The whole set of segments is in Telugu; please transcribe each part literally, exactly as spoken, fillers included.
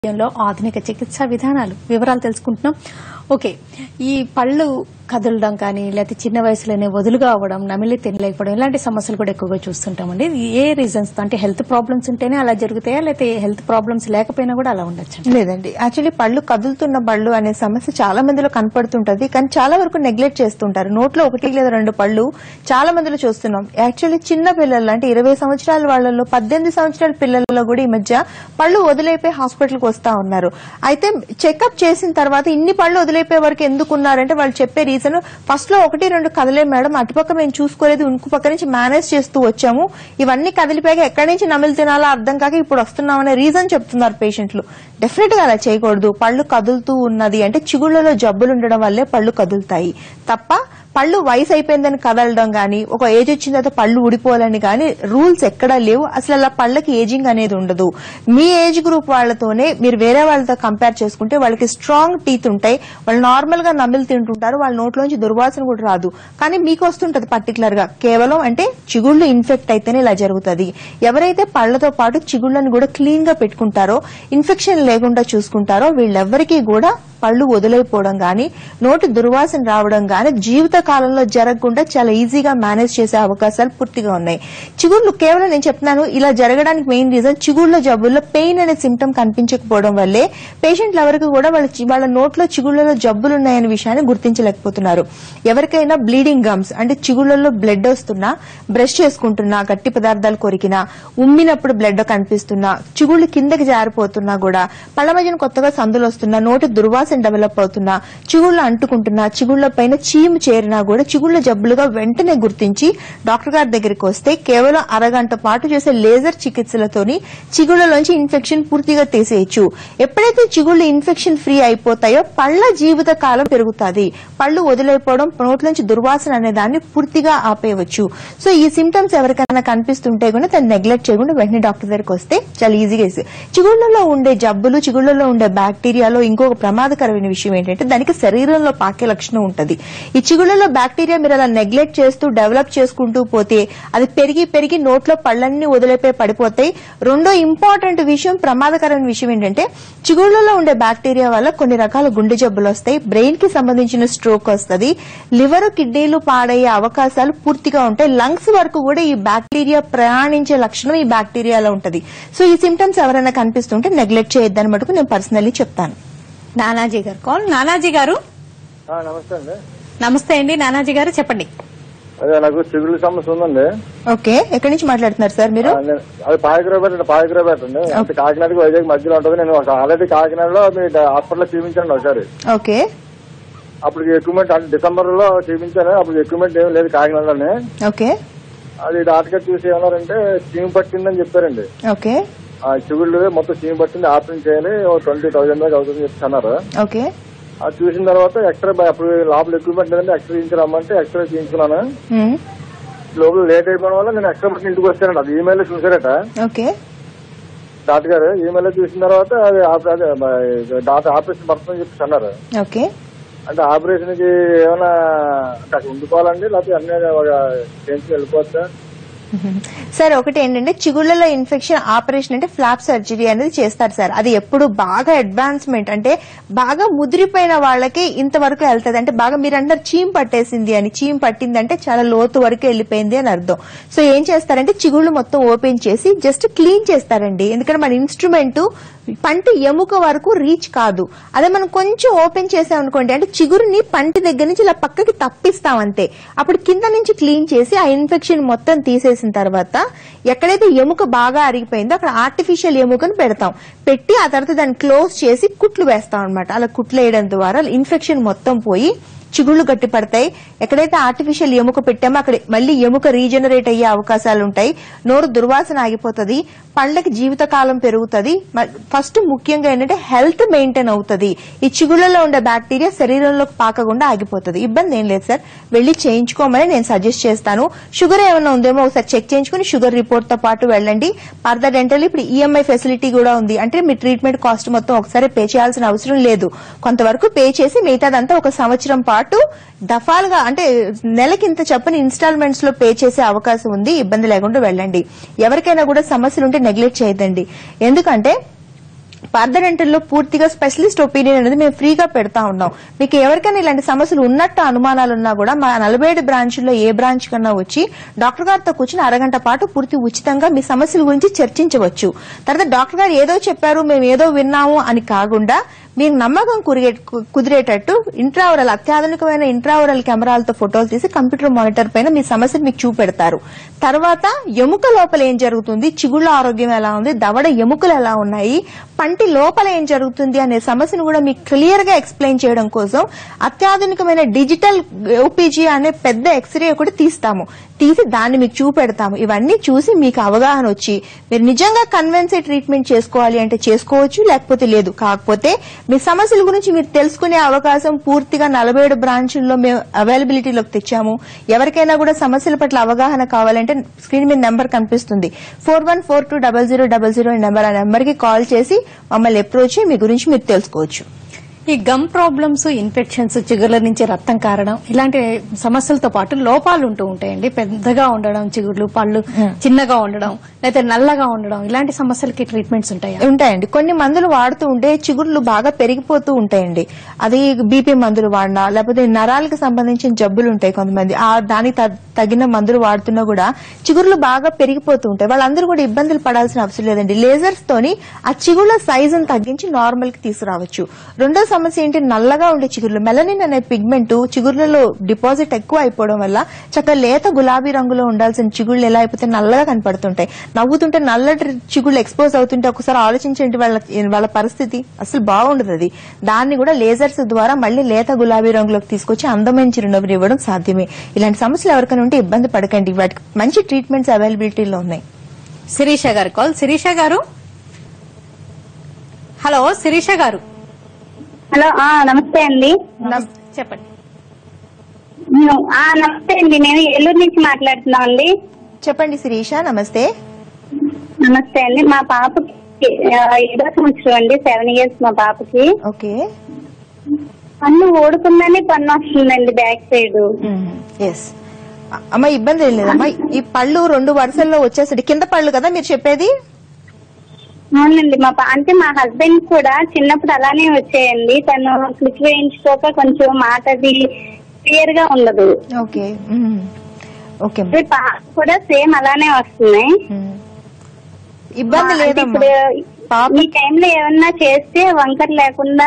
ఆధునిక చికిత్సా విధానాలు వివరాలు తెలుసుకుంటున్నాం. ఓకే, ఈ పళ్ళు కదలడం కానీ లేకపోతే చిన్న వయసులోనే వదులుగా అవ్వడం, నమిలి తినలేకపోవడం ఇలాంటి సమస్యలు కూడా ఎక్కువగా చూస్తుంటామండి. ఏ రీజన్స్ అంటే హెల్త్ ప్రాబ్లమ్స్ ఉంటేనే అలా జరుగుతాయా లేకపోతే హెల్త్ ప్రాబ్లమ్స్ లేకపోయినా కూడా అలా ఉండొచ్చు? లేదండి, యాక్చువల్లీ పళ్ళు కదులుతున్న పళ్ళు అనే సమస్య చాలా మందిలో కనపడుతుంటది, కానీ చాలా వరకు నెగ్లెక్ట్ చేస్తుంటారు. నోట్లో ఒకటి లేదా రెండు పళ్ళు చాలా మందిలో చూస్తున్నాం. యాక్చువల్లీ చిన్న పిల్లలు అంటే ఇరవై సంవత్సరాల వాళ్ళలో, పద్దెనిమిది సంవత్సరాల పిల్లలలో కూడా ఈ మధ్య పళ్ళు వదిలేపోయి హాస్పిటల్కి వస్తా ఉన్నారు. అయితే చెకప్ చేసిన తర్వాత ఇన్ని పళ్ళు వదిలేపోయే వరకు ఎందుకున్నారంటే వాళ్ళు చెప్పే రీజన్, ఫస్ట్ లో ఒకటి రెండు కదలే మేడం, అటుపక్క మేము చూసుకోలేదు, ఇంకో పక్క నుంచి మేనేజ్ చేస్తూ వచ్చాము, ఇవన్నీ కదిలిపోయాక ఎక్కడి నుంచి నమిలి తినాలో అర్థం కాక ఇప్పుడు వస్తున్నామనే రీజన్ చెప్తున్నారు పేషెంట్లు. డెఫినెట్ గా అలా చేయకూడదు. పళ్ళు కదులుతూ ఉన్నది అంటే చిగుళ్లలో జబ్బులు ఉండడం వల్లే పళ్ళు కదులుతాయి తప్ప పళ్ళు వయసు అయిపోయిందని కదలడం గానీ, ఒక ఏజ్ వచ్చిన తర్వాత పళ్ళు ఊడిపోవాలని గానీ రూల్స్ ఎక్కడా లేవు. అసలు అలా పళ్ళకి ఏజింగ్ అనేది ఉండదు. మీ ఏజ్ గ్రూప్ వాళ్లతోనే మీరు వేరే వాళ్ళతో కంపేర్ చేసుకుంటే వాళ్ళకి స్ట్రాంగ్ టీత్ ఉంటాయి, వాళ్ళు నార్మల్ గా నమిలి తింటుంటారు, వాళ్ళ నోట్లోంచి దుర్వాసన కూడా రాదు. కానీ మీకు వస్తుంటది పర్టికులర్ గా కేవలం అంటే చిగుళ్లు ఇన్ఫెక్ట్ అయితేనే ఇలా జరుగుతుంది. ఎవరైతే పళ్లతో పాటు చిగుళ్లను కూడా క్లీన్ గా పెట్టుకుంటారో, ఇన్ఫెక్షన్ లేకుండా చూసుకుంటారో వీళ్ళెవ్వరికీ కూడా పళ్ళు వదిలేపోవడం గానీ, నోటి దుర్వాసన రావడం గానీ జీవిత కాలంలో జరగకుండా చాలా ఈజీగా మేనేజ్ చేసే అవకాశాలు పూర్తిగా ఉన్నాయి. చిగుళ్లు కేవలం నేను చెప్తున్నాను ఇలా జరగడానికి మెయిన్ రీజన్ చిగుళ్ల జబ్బుల్లో పెయిన్ అనే సిమ్టమ్ కనిపించకపోవడం వల్లే పేషెంట్లు ఎవరికి కూడా వాళ్ళ వాళ్ళ నోట్లో చిగుళ్లలో జబ్బులు ఉన్నాయనే విషయాన్ని గుర్తించలేకపోతున్నారు. ఎవరికైనా బ్లీడింగ్ గమ్స్ అంటే చిగుళ్లలో బ్లడ్ వస్తున్నా, బ్రష్ చేసుకుంటున్నా, గట్టి పదార్థాలు కొరికినా, ఉమ్మినప్పుడు బ్లడ్ కనిపిస్తున్నా, చిగుళ్లు కిందకి జారిపోతున్నా కూడా, పళ్ళ మధ్యన కొత్తగా సందులు వస్తున్నా, నోటి దుర్వాసన డెవలప్ అవుతున్నా, చిగుళ్ళు అంటుకుంటున్నా, చిగుళ్ల పైన చీము చేరినా కూడా చిగుళ్ల జబ్బులుగా వెంటనే గుర్తించి డాక్టర్ గారి దగ్గరికి వస్తే కేవలం అరగంట పాటు చేసే లేజర్ చికిత్సలతోని చిగుళ్లలోంచి ఇన్ఫెక్షన్ పూర్తిగా తీసేయచ్చు. ఎప్పుడైతే చిగుళ్లు ఇన్ఫెక్షన్ ఫ్రీ అయిపోతాయో పళ్ల జీవిత కాలం పెరుగుతుంది. పళ్ళు వదిలేపోవడం, నోట్లోంచి దుర్వాసన అనే దాన్ని పూర్తిగా ఆపేయవచ్చు. సో ఈ సిమ్టమ్స్ ఎవరికైనా కనిపిస్తుంటే కూడా దాన్ని నెగ్లెక్ట్ చేయకుండా వెంటనే డాక్టర్ దగ్గరికి వస్తే చాలా ఈజీగా. చిగుళ్లలో ఉండే జబ్బులు, చిగుళ్లలో ఉండే బ్యాక్టీరియాలో ఇంకొక ప్రమాదకరమైన విషయం ఏంటంటే దానికి శరీరంలో పాకే లక్షణం ఉంటది. ఈ చిగుళ్లలో బ్యాక్టీరియా మీరు అలా నెగ్లెక్ట్ చేస్తూ డెవలప్ చేసుకుంటూ పోతే అది పెరిగి పెరిగి నోట్లో పళ్ళన్నీ వదిలేపోయి పడిపోతాయి. రెండో ఇంపార్టెంట్ విషయం, ప్రమాదకరమైన విషయం ఏంటంటే చిగుళ్లలో ఉండే బ్యాక్టీరియా వల్ల కొన్ని రకాల గుండె జబ్బులు వస్తాయి, బ్రెయిన్ కి సంబంధించిన స్ట్రోక్ వస్తుంది, లివర్ కిడ్నీలు పాడయ్యే అవకాశాలు పూర్తిగా ఉంటాయి. లంగ్స్ వరకు కూడా ఈ బ్యాక్టీరియా ప్రయాణించే లక్షణం ఈ బ్యాక్టీరియాలో ఉంటది. సో ఈ సిమ్టమ్స్ ఎవరైనా కనిపిస్తుంటే నెగ్లెక్ట్ చేయొద్దని మటుకు నేను పర్సనల్లీ చెప్తాను. నానాజీ గారు కాల్. నానాజీ గారు నమస్తే అండి. నమస్తే అండి నానాజీ గారు, చెప్పండి. అదే నాకు చిగుళ్ళ సమస్య ఉందండి. ఓకే, ఎక్కడి నుంచి మాట్లాడుతున్నారు సార్ మీరు? అది పాయకురాపేట అండి, పాయకురాపేట అండి. అంటే కాకినాడకి వైజాగ్ మధ్యలో ఉంటుంది. నేను ఆల్రెడీ కాకినాడలో మీ హాస్పిటల్లో చూపించాను ఒకసారి. ఓకే, అప్పుడు ఎక్విప్మెంట్ అంటే డిసెంబర్ లో చూపించాను. అప్పుడు ఎక్విప్మెంట్ ఏం లేదు కాకినాడలోనే. ఓకే, అది డాక్టర్ గారు చూసి ఏమన్నారంటే చీము పట్టిందని చెప్పారండి. ఓకే, ఆ చిగుళ్ళు మొత్తం చీము పట్టింది, ఆపరేషన్ చేయాలి, ట్వంటీ థౌసండ్ దాకా అవుతుంది చెప్పి అన్నారు. ఓకే, అది చూసిన తర్వాత ఎక్స్రే, అప్పుడు లోపల ఎక్విప్మెంట్ లేదంటే ఎక్స్రే చేయించరమ్మంటే ఎక్స్రే చేయించుకున్నాను. లోపల లేట్ అయిపోవడం వల్ల నేను ఎక్స్రే పట్టి ఇంటికి వచ్చానంట. అది ఈమెయిల్ చూసారట. ఓకే, డాక్టర్ గారు ఈమెయిల్ చూసిన తర్వాత అది డాక్టర్ ఆపరేషన్ పడుతుందని చెప్పి అన్నారు. ఓకే, అంటే ఆపరేషన్ కి ఏమైనా అక్కడ ఉండిపోవాలండి లేకపోతే అన్నీ చేయించి వెళ్ళిపోవచ్చా? సార్ ఒకటి ఏంటంటే చిగుళ్లలో ఇన్ఫెక్షన్ ఆపరేషన్ అంటే ఫ్లాప్ సర్జరీ అనేది చేస్తారు సార్. అది ఎప్పుడు బాగా అడ్వాన్స్మెంట్ అంటే బాగా ముదిరిపోయిన వాళ్ళకి ఇంతవరకు వెళ్తుంది. అంటే బాగా మీరు అంటారు చీమ్ పట్టేసింది అని, చీమ్ పట్టింది అంటే చాలా లోతు వరకు వెళ్ళిపోయింది అని అర్థం. సో ఏం చేస్తారంటే చిగుళ్ళు మొత్తం ఓపెన్ చేసి జస్ట్ క్లీన్ చేస్తారండి. ఎందుకంటే మన ఇన్స్ట్రుమెంట్ పంటి ఎముక వరకు రీచ్ కాదు. అదే మనం కొంచెం ఓపెన్ చేసామనుకోండి అంటే చిగురుని పంటి దగ్గర నుంచి ఇలా పక్కకి తప్పిస్తాం అంతే. అప్పుడు కింద నుంచి క్లీన్ చేసి ఆ ఇన్ఫెక్షన్ మొత్తం తీసేసిన తర్వాత ఎక్కడైతే ఎముక బాగా అరిగిపోయిందో అక్కడ ఆర్టిఫిషియల్ ఎముకను పెడతాం. పెట్టి ఆ తర్వాత దాన్ని క్లోజ్ చేసి కుట్లు వేస్తాం అనమాట. అలా కుట్లు వేయడం ద్వారా ఇన్ఫెక్షన్ మొత్తం పోయి చిగుళ్లు గట్టి పడతాయి. ఎక్కడైతే ఆర్టిఫిషియల్ ఎముక పెట్టామో అక్కడ మళ్ళీ ఎముక రీజనరేట్ అయ్యే అవకాశాలు ఉంటాయి. నోరు దుర్వాసన ఆగిపోతుంది, పళ్ళకి జీవితకాలం పెరుగుతుంది. ఫస్ట్ ముఖ్యంగా ఏంటంటే హెల్త్ మెయింటైన్ అవుతుంది. ఈ చిగుళ్లలో ఉండే బ్యాక్టీరియా శరీరంలోకి పాకకుండా ఆగిపోతుంది. ఇబ్బంది ఏం లేదు సార్, వెళ్లి చేయించుకోమని నేను సజెస్ట్ చేస్తాను. షుగర్ ఏమైనా ఉందేమో ఒకసారి చెక్ చేయించుకుని షుగర్ రిపోర్ట్ తో పాటు వెళ్ళండి. పార్థ డెంటల్ ఇప్పుడు ఈఎంఐ ఫెసిలిటీ కూడా ఉంది. అంటే మీ ట్రీట్మెంట్ కాస్ట్ మొత్తం ఒకసారి పే చేయాల్సిన అవసరం లేదు. కొంతవరకు పే చేసి మిగతాదంతా ఒక సంవత్సరం పాటు దఫాలుగా అంటే నెలకింత చెప్పని ఇన్స్టాల్మెంట్స్ లో పే చేసే అవకాశం ఉంది. ఇబ్బంది లేకుండా వెళ్ళండి. ఎవరికైనా కూడా సమస్యలు ఉంటే నెగ్లెక్ట్ చేయదండి. ఎందుకంటే పార్థ డెంటల్ లో పూర్తిగా స్పెషలిస్ట్ ఒపీనియన్ అనేది మేము ఫ్రీగా పెడతా ఉన్నాం. మీకు ఎవరికైనా ఇలాంటి సమస్యలు ఉన్నట్టు అనుమానాలు ఉన్నా కూడా మా నలభై ఏడు బ్రాంచ్ల్లో ఏ బ్రాంచ్ కన్నా వచ్చి డాక్టర్ గారితో కూర్చుని అరగంట పాటు పూర్తి ఉచితంగా మీ సమస్యల గురించి చర్చించవచ్చు. తర్వాత డాక్టర్ గారు ఏదో చెప్పారు మేము ఏదో విన్నాము అని కాకుండా మీరు నమ్మకం కుదిరేటట్టు ఇంట్రావరల్ అత్యాధునికమైన ఇంట్రావరల్ కెమెరాలతో ఫోటోలు తీసి కంప్యూటర్ మానిటర్ పైన మీ సమస్యను మీకు చూపెడతారు. తర్వాత ఎముక లోపల ఏం జరుగుతుంది, చిగుళ్ళ ఆరోగ్యం ఎలా ఉంది, దవడ ఎముకలు ఎలా ఉన్నాయి, పంటి లోపల ఏం జరుగుతుంది అనే సమస్యను కూడా మీకు క్లియర్ గా ఎక్స్ప్లెయిన్ చేయడం కోసం అత్యాధునికమైన డిజిటల్ ఓపీజీ అనే పెద్ద ఎక్స్రే ఒకటి తీస్తాము. తీసి దాన్ని మీకు చూపెడతాము. ఇవన్నీ చూసి మీకు అవగాహన వచ్చి మీరు నిజంగా కన్వెన్సీ ట్రీట్మెంట్ చేసుకోవాలి అంటే చేసుకోవచ్చు, లేకపోతే లేదు. కాకపోతే మీ సమస్యల గురించి మీరు తెలుసుకునే అవకాశం పూర్తిగా నలభై ఏడు బ్రాంచుల్లో మేము అవైలబిలిటీలోకి తెచ్చాము. ఎవరికైనా కూడా సమస్యల పట్ల అవగాహన కావాలంటే స్క్రీన్ మీద నెంబర్ కనిపిస్తుంది, four one four two double zero double zero number. ఆ నెంబర్ కి కాల్ చేసి మమ్మల్ని అప్రోచ్ మీ గురించి మీరు తెలుసుకోవచ్చు. ఈ గమ్ ప్రాబ్లమ్స్, ఇన్ఫెక్షన్స్, చిగుర్ల నుంచి రక్తం కారడం ఇలాంటి సమస్యలతో పాటు లోపాలు ఉంటూ ఉంటాయండి. పెద్దగా ఉండడం చిగుర్లు, పళ్ళు చిన్నగా ఉండడం, లేకపోతే నల్లగా ఉండడం, ఇలాంటి సమస్యలకి ట్రీట్మెంట్స్ ఉంటాయి ఉంటాయండి. కొన్ని మందులు వాడుతూ ఉంటే చిగుర్లు బాగా పెరిగిపోతూ ఉంటాయండి. అది బీపీ మందులు వాడినా, లేకపోతే నరాలకు సంబంధించిన జబ్బులు ఉంటాయి కొంతమంది, ఆ దానికి తగిన మందులు వాడుతున్నా కూడా చిగుర్లు బాగా పెరిగిపోతూ ఉంటాయి. వాళ్ళందరూ కూడా ఇబ్బందులు పడాల్సిన అవసరం లేదండి. లేజర్స్ తోని ఆ చిగుళ్ల సైజును తగ్గించి నార్మల్ కి తీసుకురావచ్చు. రెండో సమస్య ఏంటి, నల్లగా ఉండే చిగుర్లు. మెలనిన్ అనే పిగ్మెంట్ చిగుర్లలో డిపాజిట్ ఎక్కువ అయిపోవడం వల్ల చక్కగా లేత గులాబీ రంగులో ఉండాల్సిన చిగుళ్లు ఎలా అయిపోతే నల్లగా కనపడుతుంటాయి. నవ్వుతుంటే నల్లటి చిగుళ్లు ఎక్స్పోజ్ అవుతుంటే ఒకసారి ఆలోచించండి వాళ్ళ వాళ్ళ పరిస్థితి అసలు బాగుండదు. అది దాన్ని కూడా లేజర్స్ ద్వారా మళ్లీ లేత గులాబీ రంగులోకి తీసుకొచ్చి అందమైన చిరునవ్వుని ఇవ్వడం సాధ్యమే. ఇలాంటి సమస్యలు ఎవరికైనా ఉంటే ఇబ్బంది పడకండి, వాటికి మంచి ట్రీట్మెంట్స్ అవైలబిలిటీలో ఉన్నాయి. శిరీష గారు కాల్. శిరీష గారు, హలో శిరీష గారు. హలో, నమస్తే అండి. చెప్పండి. నమస్తే అండి, నేను ఏలూరు నుంచి మాట్లాడుతున్నామండి. చెప్పండి శిరీష. నమస్తే. నమస్తే అండి. మా పాపకి ఏడో సంవత్సరం అండి, సెవెన్ ఇయర్స్ మా పాపకి. ఓకే. పన్ను ఓడుకుందని పన్ను వస్తుందండి బ్యాక్ సైడ్. ఎస్ అమ్మా, ఇబ్బంది ఏం లేదమ్మా. ఈ పళ్ళు రెండు వరుసల్లో వచ్చేసరికి కింద పళ్ళు కదా మీరు చెప్పేది? అవునండి. మా అంటే మా హస్బెండ్ కూడా చిన్నప్పుడు అలానే వచ్చాయండి. తను క్లిక్ వేయించుకోక కొంచెం మాట అది క్లియర్ గా ఉండదు. Okay okay. కూడా సేమ్ అలానే వస్తున్నాయి. ఇబ్బంది లేదమ్మా. ఈ టైంలో ఏమన్నా చేస్తే వంకర లేకుండా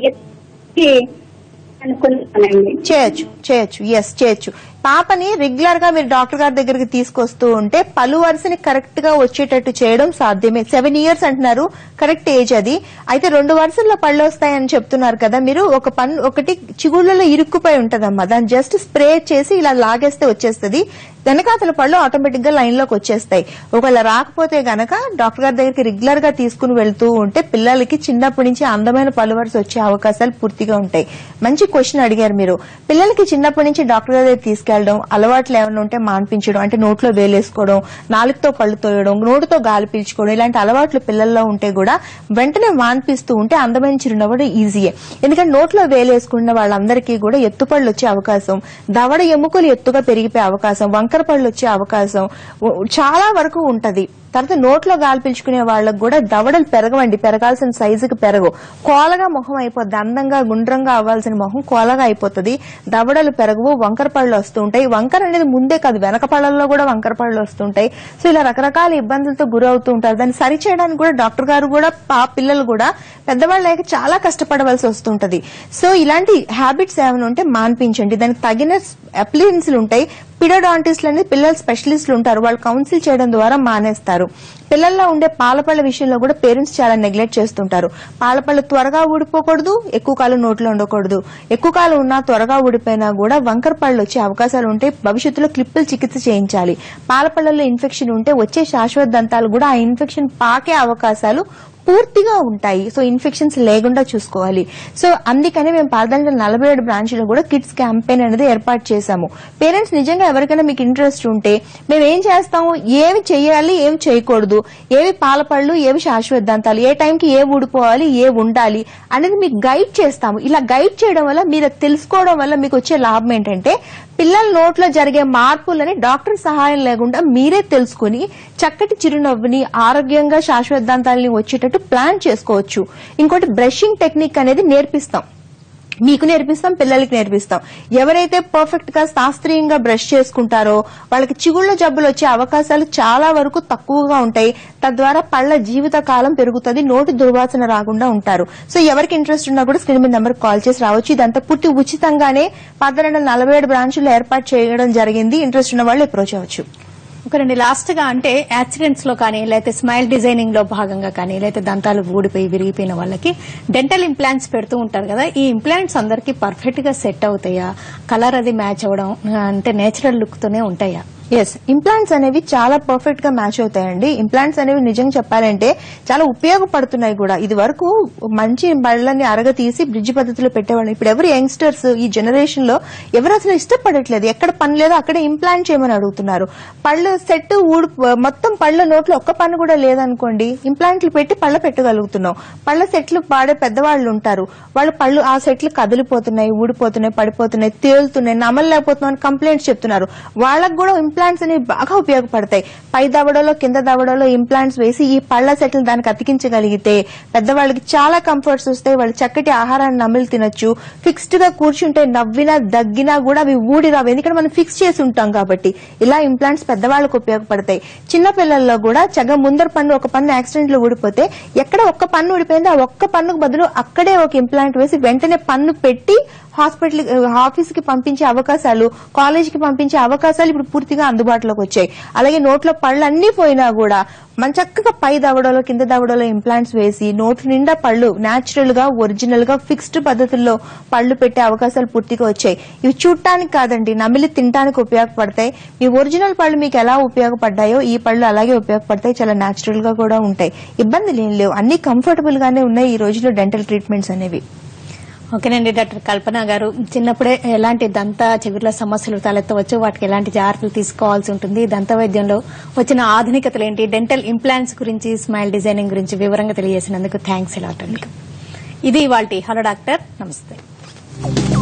చెయ్యి అనుకుంటున్నానండి. చేయొచ్చు చేయొచ్చు ఎస్ చేయొచ్చు. పాపని రెగ్యులర్ గా మీరు డాక్టర్ గారి దగ్గరికి తీసుకొస్తూ ఉంటే పలు వరుసని కరెక్ట్ గా వచ్చేటట్టు చేయడం సాధ్యమే. సెవెన్ ఇయర్స్ అంటున్నారు, కరెక్ట్ ఏజ్ అది. అయితే రెండు వరుసల్లో పళ్ళు వస్తాయని చెప్తున్నారు కదా మీరు. ఒక పన్ను ఒకటి చిగుళ్లలో ఇరుక్కుపోయి ఉంటదమ్మా, దాన్ని జస్ట్ స్ప్రే చేసి ఇలా లాగేస్తే వచ్చేస్తుంది. వెనకాతల పళ్ళు ఆటోమేటిక్ గా లైన్ లోకి వచ్చేస్తాయి. ఒకవేళ రాకపోతే గనక డాక్టర్ గారి దగ్గరికి రెగ్యులర్ గా తీసుకుని వెళ్తూ ఉంటే పిల్లలకి చిన్నప్పటి నుంచి అందమైన పళ్ళు వరుస వచ్చే అవకాశాలు పూర్తిగా ఉంటాయి. మంచి క్వశ్చన్ అడిగారు మీరు. పిల్లలకి చిన్నప్పటి నుంచి డాక్టర్ గారి దగ్గర తీసుకెళ్లడం, అలవాట్లు ఏమైనా ఉంటే మాన్పించడం, అంటే నోట్లో వేలేసుకోవడం, నాలుగుతో పళ్ళు తోయడం, నోటితో గాలి పీల్చుకోవడం, ఇలాంటి అలవాట్లు పిల్లల్లో ఉంటే కూడా వెంటనే మాన్పిస్తూ ఉంటే అందమైన చిరునవ్వు ఈజీయే. ఎందుకంటే నోట్లో వేలేసుకున్న వాళ్ళందరికీ కూడా ఎత్తుపళ్ళు వచ్చే అవకాశం, దవడ ఎముకలు ఎత్తుగా పెరిగిపోయే అవకాశం, వంకర పళ్ళు వచ్చే అవకాశం చాలా వరకు ఉంటది. తర్వాత నోట్లో గాలి పీల్చుకునే వాళ్ళకు కూడా దవడలు పెరగవండి, పెరగాల్సిన సైజుకి పెరగవు. కోలగా మొహం అయిపోద్ది, అందంగా గుండ్రంగా అవ్వాల్సిన మొహం కోలగా అయిపోతుంది. దవడలు పెరగవు, వంకర పళ్ళు వస్తూ ఉంటాయి. వంకర అనేది ముందే కాదు, వెనక పళ్ళల్లో కూడా వంకర పళ్ళు వస్తుంటాయి. సో ఇలా రకరకాల ఇబ్బందులతో గురవుతూ ఉంటారు. దాన్ని సరిచేయడానికి కూడా డాక్టర్ గారు కూడా ఆ పిల్లలు కూడా పెద్దవాళ్ళు లేక చాలా కష్టపడవలసి వస్తుంటది. సో ఇలాంటి హ్యాబిట్స్ ఏమైనా ఉంటే మాన్పించండి. దానికి తగిన అప్లయన్స్లు ఉంటాయి. పిడోడాంటిస్టులు అనేది పిల్లల స్పెషలిస్టులు ఉంటారు, వాళ్ళు కౌన్సిల్ చేయడం ద్వారా మానేస్తారు. పిల్లల్లో ఉండే పాలపళ్ళ విషయంలో కూడా పేరెంట్స్ చాలా నెగ్లెక్ట్ చేస్తుంటారు. పాలపళ్ళు త్వరగా ఊడిపోకూడదు, ఎక్కువ కాలం నోట్లో ఉండకూడదు. ఎక్కువ కాలం ఉన్నా త్వరగా ఊడిపోయినా కూడా వంకర పళ్ళు వచ్చే అవకాశాలు ఉంటాయి. భవిష్యత్తులో క్లిప్పులు చికిత్స చేయించాలి. పాలపళ్ళలో ఇన్ఫెక్షన్ ఉంటే వచ్చే శాశ్వత దంతాలు కూడా ఆ ఇన్ఫెక్షన్ పాకే అవకాశాలు పూర్తిగా ఉంటాయి. సో ఇన్ఫెక్షన్స్ లేకుండా చూసుకోవాలి. సో అందుకని మేము పార్థ నలభై ఏడు బ్రాంచ్లో కూడా కిడ్స్ క్యాంపెయిన్ అనేది ఏర్పాటు చేశాము. పేరెంట్స్ నిజంగా ఎవరికైనా మీకు ఇంట్రెస్ట్ ఉంటే మేము ఏం చేస్తాము, ఏమి చేయాలి ఏమి చేయకూడదు, ఏవి పాలపళ్ళు ఏవి శాశ్వత దంతాలు, ఏ టైంకి ఏ ఊడిపోవాలి ఏ ఉండాలి అనేది మీకు గైడ్ చేస్తాము. ఇలా గైడ్ చేయడం వల్ల మీరు తెలుసుకోవడం వల్ల మీకు వచ్చే లాభం ఏంటంటే పిల్లల నోట్లో జరిగే మార్పులని డాక్టర్ సహాయం లేకుండా మీరే తెలుసుకుని చక్కటి చిరునవ్వుని ఆరోగ్యంగా శాశ్వతాంతాలని వచ్చేటట్టు ప్లాన్ చేసుకోవచ్చు. ఇంకోటి బ్రషింగ్ టెక్నిక్ అనేది నేర్పిస్తాం, మీకు నేర్పిస్తాం, పిల్లలకి నేర్పిస్తాం. ఎవరైతే పర్ఫెక్ట్ గా శాస్త్రీయంగా బ్రష్ చేసుకుంటారో వాళ్ళకి చిగుళ్ల జబ్బులు వచ్చే అవకాశాలు చాలా వరకు తక్కువగా ఉంటాయి. తద్వారా పళ్ల జీవిత కాలం పెరుగుతుంది, నోటి దుర్వాసన రాకుండా ఉంటారు. సో ఎవరికి ఇంట్రెస్ట్ ఉన్నా కూడా స్క్రీన్ మీద నెంబర్ కాల్ చేసి రావచ్చు. ఇదంతా పూర్తి ఉచితంగానే పద్దెనిమిది వందల నలభై ఏడు బ్రాంచులు ఏర్పాటు చేయడం జరిగింది. ఇంట్రెస్ట్ ఉన్న వాళ్ళు అప్రోచ్ అవ్వచ్చు. ఒకరండి లాస్ట్ గా అంటే యాక్సిడెంట్స్ లో కానీ లేకపోతే స్మైల్ డిజైనింగ్ లో భాగంగా కానీ లేకపోతే దంతాలు ఊడిపోయి విరిగిపోయిన వాళ్ళకి డెంటల్ ఇంప్లాంట్స్ పెడుతూ ఉంటారు కదా, ఈ ఇంప్లాంట్స్ అందరికి పర్ఫెక్ట్ గా సెట్ అవుతాయా? కలర్ అది మ్యాచ్ అవ్వడం అంటే నేచురల్ లుక్ తోనే ఉంటాయా? ఎస్, ఇంప్లాంట్స్ అనేవి చాలా పర్ఫెక్ట్ గా మ్యాచ్ అవుతాయండి. ఇంప్లాంట్స్ అనేవి నిజంగా చెప్పాలంటే చాలా ఉపయోగపడుతున్నాయి కూడా. ఇది వరకు మంచి బళ్ళని అరగ తీసి బ్రిడ్జ్ పద్ధతిలో పెట్టేవాళ్ళు. ఇప్పుడు ఎవరు యంగ్స్టర్స్ ఈ జనరేషన్ లో ఎవరు అసలు ఇష్టపడట్లేదు. ఎక్కడ పని లేదో అక్కడే ఇంప్లాంట్ చేయమని అడుగుతున్నారు. పళ్ళు సెట్ ఊడి మొత్తం పళ్ళ నోట్లో ఒక్క పన్ను కూడా లేదనుకోండి, ఇంప్లాంట్లు పెట్టి పళ్ళ పెట్టగలుగుతున్నాం. పళ్ళ సెట్లు వాడే పెద్దవాళ్ళు ఉంటారు, వాళ్ళు పళ్ళు ఆ సెట్లు కదిలిపోతున్నాయి, ఊడిపోతున్నాయి, పడిపోతున్నాయి, తేలుతున్నాయి, నమ్మలేకపోతున్నాం కంప్లైంట్స్ చెప్తున్నారు. వాళ్ళకు కూడా ఇంప్లాంట్స్ అనేవి బాగా ఉపయోగపడతాయి. పై దవడలో కింద దవడలో ఇంప్లాంట్స్ వేసి ఈ పళ్ల సెట్లు దానికి అతికించగలిగితే పెద్దవాళ్ళకి చాలా కంఫర్ట్స్ వస్తాయి. వాళ్ళు చక్కటి ఆహారాన్ని నమిలి తినొచ్చు. ఫిక్స్డ్ గా కూర్చుంటే నవ్వినా దగ్గినా కూడా అవి ఊడి రావు, ఎందుకంటే మనం ఫిక్స్ చేసి ఉంటాం కాబట్టి. ఇలా ఇంప్లాంట్స్ పెద్దవాళ్ళకు ఉపయోగపడతాయి. చిన్న పిల్లల్లో కూడా చగ ముందర పన్ను ఒక పన్ను యాక్సిడెంట్ లో ఊడిపోతే ఎక్కడ ఒక్క పన్ను ఊడిపోయిందో ఆ ఒక్క పన్నుకు బదులు అక్కడే ఒక ఇంప్లాంట్ వేసి వెంటనే పన్ను పెట్టి హాస్పిటల్ ఆఫీస్ కి పంపించే అవకాశాలు, కాలేజ్ కి పంపించే అవకాశాలు ఇప్పుడు పూర్తిగా అందుబాటులోకి వచ్చాయి. అలాగే నోట్లో పళ్ళు అన్ని పోయినా కూడా మన చక్కగా పై దవడలో కింద దవడలో ఇంప్లాంట్స్ వేసి నోటి నిండా పళ్ళు నేచురల్ గా ఒరిజినల్ గా ఫిక్స్డ్ పద్ధతుల్లో పళ్ళు పెట్టే అవకాశాలు పూర్తిగా వచ్చాయి. ఇవి చూడటానికి కాదండి, నమిలి తినడానికి ఉపయోగపడతాయి. మీ ఒరిజినల్ పళ్ళు మీకు ఎలా ఉపయోగపడ్డాయో ఈ పళ్ళు అలాగే ఉపయోగపడతాయి. చాలా నేచురల్ గా కూడా ఉంటాయి, ఇబ్బందులు ఏం లేవు, అన్ని కంఫర్టబుల్ గానే ఉన్నాయి ఈ రోజులో డెంటల్ ట్రీట్మెంట్స్ అనేవి. ఓకేనండి డాక్టర్ కల్పన గారు, చిన్నప్పుడే ఎలాంటి దంత చిగుర్ల సమస్యలు తలెత్తవచ్చు, వాటికి ఎలాంటి జాగ్రత్తలు తీసుకోవాల్సి ఉంటుంది, దంత వైద్యంలో వచ్చిన ఆధునికతలు ఏంటి, డెంటల్ ఇంప్లాంట్స్ గురించి, స్మైల్ డిజైనింగ్ గురించి వివరంగా తెలియజేసినందుకు థ్యాంక్స్ ఎలాట్ అండి. ఇది ఇవాల్టి హలో డాక్టర్. నమస్తే.